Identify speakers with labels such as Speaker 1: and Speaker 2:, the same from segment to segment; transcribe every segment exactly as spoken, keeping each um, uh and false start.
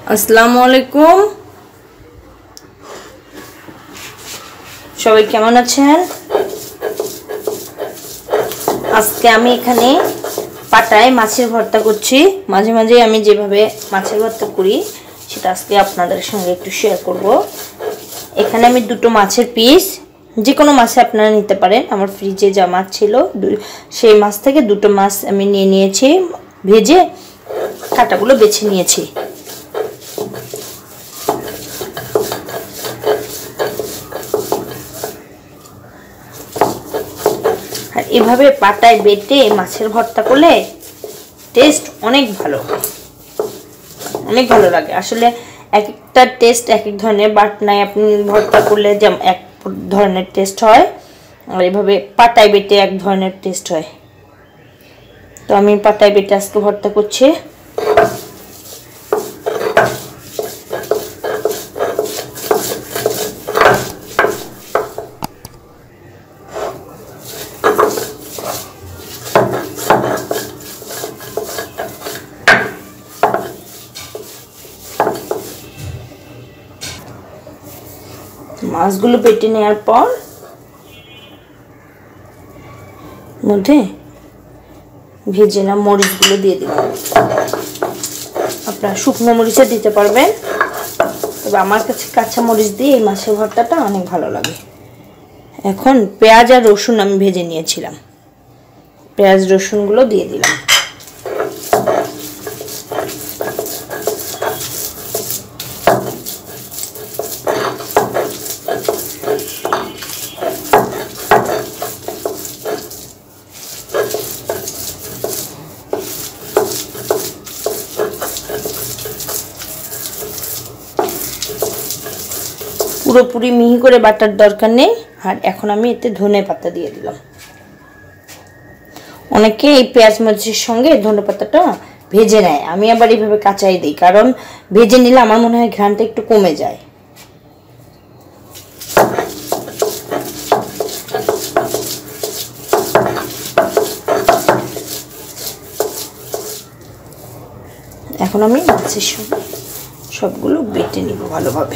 Speaker 1: আসসালামু আলাইকুম। সবাই কেমন আছেন? আজকে আমি এখানে পাটায় মাছের ভর্তা করছি। মাঝে মাঝে আমি যেভাবে মাছের ভর্তা করি সেটা আজকে আপনাদের সঙ্গে একটু শেয়ার করব। এখানে আমি দুটো মাছের পিস, যে কোনো মাছে আপনারা নিতে পারেন। আমার ফ্রিজে যা মাছ ছিল সেই মাছ থেকে দুটো মাছ আমি নিয়ে নিয়েছি, ভেজে কাঁটাগুলো বেছে নিয়েছি। আর এভাবে পাটায় বেটে মাছের ভর্তা করলে টেস্ট অনেক ভালো, অনেক ভালো লাগে। আসলে এক একটা টেস্ট এক এক ধরনের, বাটনায় আপনি ভর্তা করলে যেমন এক ধরনের টেস্ট হয়, আর এভাবে পাটায় বেটে এক ধরনের টেস্ট হয়। তো আমি পাটায় বেটে আজকে ভর্তা করছি। মাছগুলো বেটে নেওয়ার পর মধ্যে ভেজে না মরিচগুলো দিয়ে দিলাম। আপনারা শুকনো মরিচে দিতে পারবেন, তবে আমার কাছে কাঁচা মরিচ দিয়ে এই মাছের ভর্তাটা অনেক ভালো লাগে। এখন পেঁয়াজ আর রসুন আমি ভেজে নিয়েছিলাম, পেঁয়াজ রসুনগুলো দিয়ে দিলাম। পুরোপুরি মিহি করে বাটার দরকার নেই। আর এখন আমি এতে ধনে পাতা দিয়ে দিলাম। অনেকে এই পেঁয়াজ মরিচের সঙ্গে ধনে পাতাটা ভেজে নেয়, আমি আবার এইভাবে কাঁচাই দিই, কারণ ভেজে নিলে আমার মনে হয় ঘ্রাণটা একটু কমে যায়। এখন আমি মাছের সঙ্গে সবগুলো বেটে নিব ভালোভাবে।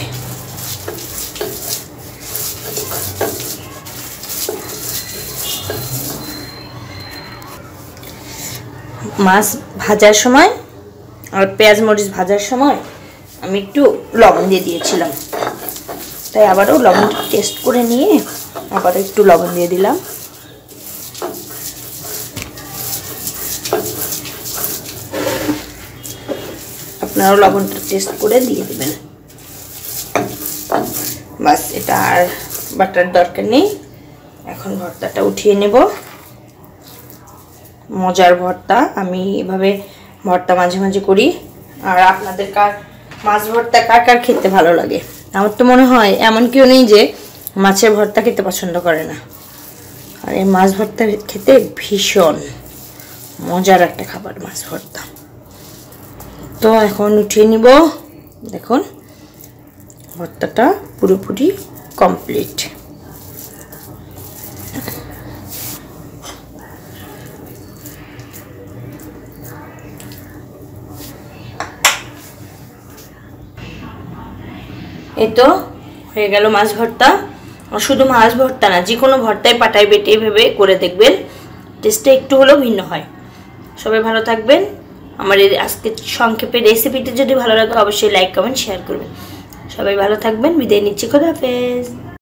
Speaker 1: মাছ ভাজার সময় আর পেঁয়াজ মরিচ ভাজার সময় আমি একটু লবণ দিয়ে দিয়েছিলাম, তাই আবারও লবণটা টেস্ট করে নিয়ে আবার একটু লবণ দিয়ে দিলাম। আপনারাও লবণটা টেস্ট করে দিয়ে দেবেন। বাস, এটা আর বাটার দরকার নেই। এখন ভর্তাটা উঠিয়ে নেব। মজার ভর্তা, আমি এভাবে ভর্তা মাঝে মাঝে করি। আর আপনাদের কার মাছ ভর্তা কার কার খেতে ভালো লাগে? আমার তো মনে হয় এমন কেউ নেই যে মাছের ভর্তা খেতে পছন্দ করে না। আর এই মাছ ভর্তা খেতে ভীষণ মজার একটা খাবার মাছ ভর্তা। তো এখন উঠিয়ে নিব। দেখুন ভর্তাটা পুরোপুরি কমপ্লিট। এই তো হয়ে গেল মাছ ভর্তা। আর শুধু মাছ ভর্তা না, যে কোনো ভর্তায় পাটায় বেটে ভেবে করে দেখবেন, টেস্টটা একটু হলেও ভিন্ন হয়। সবাই ভালো থাকবেন। আমার এই আজকে সংক্ষেপে রেসিপিটি যদি ভালো লাগে অবশ্যই লাইক কমেন্ট শেয়ার করবেন। সবাই ভালো থাকবেন। বিদায় নিচ্ছি, খোদা হাফেজ।